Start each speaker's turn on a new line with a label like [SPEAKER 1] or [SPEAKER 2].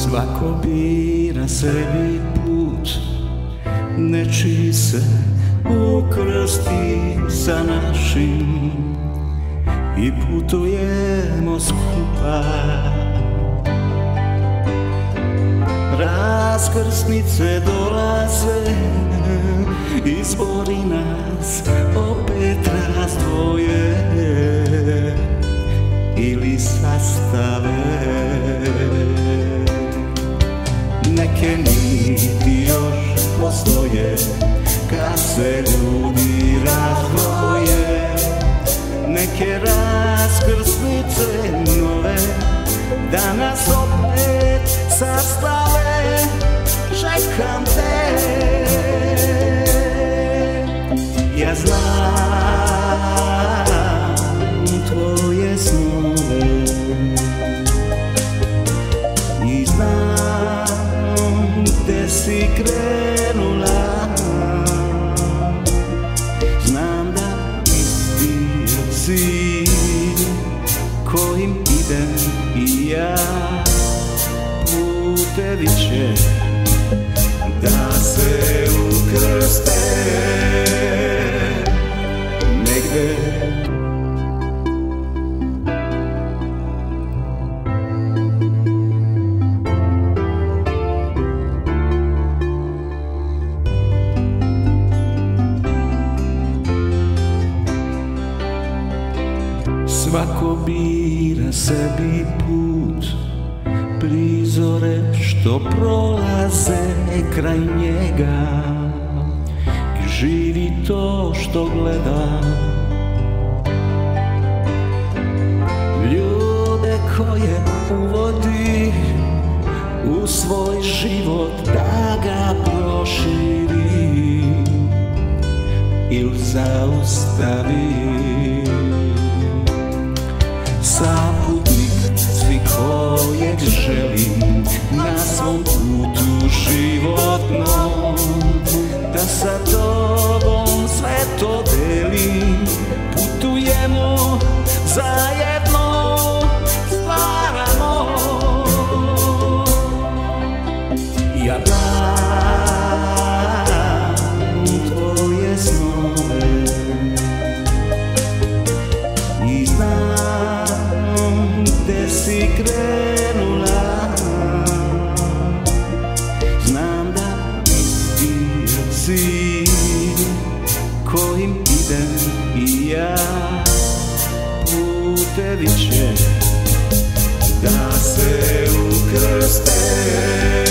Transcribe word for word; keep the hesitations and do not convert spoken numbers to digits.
[SPEAKER 1] Svako bira sebi put, nečiji se ukrsti sa našim i putujemo skupa. Raskrsnice dolaze, izbori nas opet razdvoje ili sastave. Neke niti još postoje kad se ljudi razdvoje, neke raskrsnice nove da nas opet sastave. Čekam te, ja znam tvoje snove i znam gde si krenula. Znam da isti si kojim idem i ja, putevi će da se ukrste negde. Svako bira sebi put, prizore što prolaze kraj njega i živi to što gleda. Ljude koje uvodi u svoj život da ga proširi ili zaustavi. Saputnik svi kojeg želim na svom putu životnom, da sa tobom sve to delim. Putujemo zajedno, stvaramo. Ja znam tvoje snove i znam gde si krenula. Znam da isti si kojim idem i ja, putevi će da se ukrste.